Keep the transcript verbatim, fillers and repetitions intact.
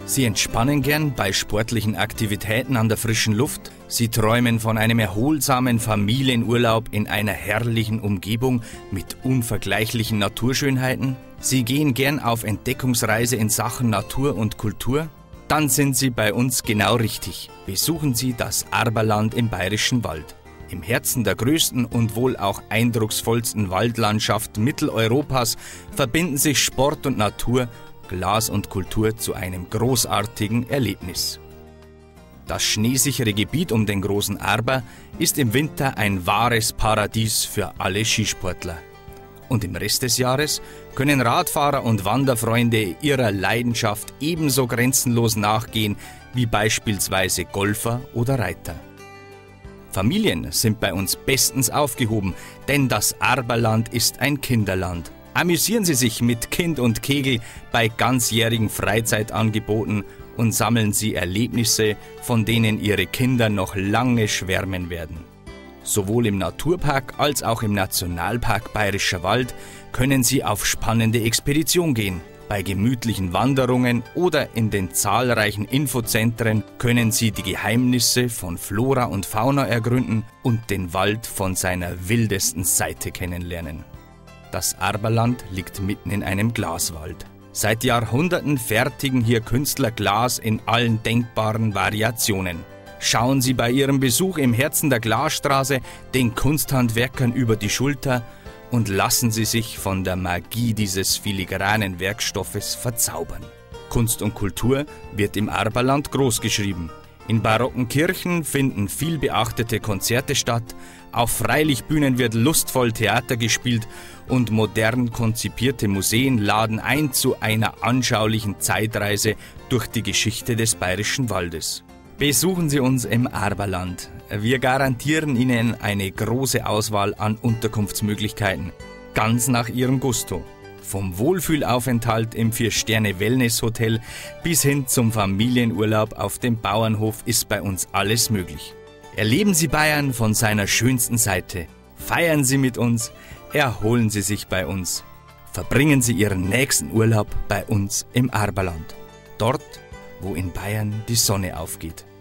Sie entspannen gern bei sportlichen Aktivitäten an der frischen Luft. Sie träumen von einem erholsamen Familienurlaub in einer herrlichen Umgebung mit unvergleichlichen Naturschönheiten. Sie gehen gern auf Entdeckungsreise in Sachen Natur und Kultur. Dann sind Sie bei uns genau richtig. Besuchen Sie das Arberland im Bayerischen Wald. Im Herzen der größten und wohl auch eindrucksvollsten Waldlandschaft Mitteleuropas verbinden sich Sport und Natur, Glas und Kultur zu einem großartigen Erlebnis. Das schneesichere Gebiet um den großen Arber ist im Winter ein wahres Paradies für alle Skisportler. Und im Rest des Jahres können Radfahrer und Wanderfreunde ihrer Leidenschaft ebenso grenzenlos nachgehen wie beispielsweise Golfer oder Reiter. Familien sind bei uns bestens aufgehoben, denn das Arberland ist ein Kinderland. Amüsieren Sie sich mit Kind und Kegel bei ganzjährigen Freizeitangeboten und sammeln Sie Erlebnisse, von denen Ihre Kinder noch lange schwärmen werden. Sowohl im Naturpark als auch im Nationalpark Bayerischer Wald können Sie auf spannende Expedition gehen. Bei gemütlichen Wanderungen oder in den zahlreichen Infozentren können Sie die Geheimnisse von Flora und Fauna ergründen und den Wald von seiner wildesten Seite kennenlernen. Das Arberland liegt mitten in einem Glaswald. Seit Jahrhunderten fertigen hier Künstler Glas in allen denkbaren Variationen. Schauen Sie bei Ihrem Besuch im Herzen der Glasstraße den Kunsthandwerkern über die Schulter und lassen Sie sich von der Magie dieses filigranen Werkstoffes verzaubern. Kunst und Kultur wird im Arberland großgeschrieben. In barocken Kirchen finden viel beachtete Konzerte statt, auf Freilichtbühnen wird lustvoll Theater gespielt und modern konzipierte Museen laden ein zu einer anschaulichen Zeitreise durch die Geschichte des Bayerischen Waldes. Besuchen Sie uns im Arberland. Wir garantieren Ihnen eine große Auswahl an Unterkunftsmöglichkeiten, ganz nach Ihrem Gusto. Vom Wohlfühlaufenthalt im Vier-Sterne-Wellness-Hotel bis hin zum Familienurlaub auf dem Bauernhof ist bei uns alles möglich. Erleben Sie Bayern von seiner schönsten Seite. Feiern Sie mit uns, erholen Sie sich bei uns. Verbringen Sie Ihren nächsten Urlaub bei uns im Arberland. Dort, wo in Bayern die Sonne aufgeht.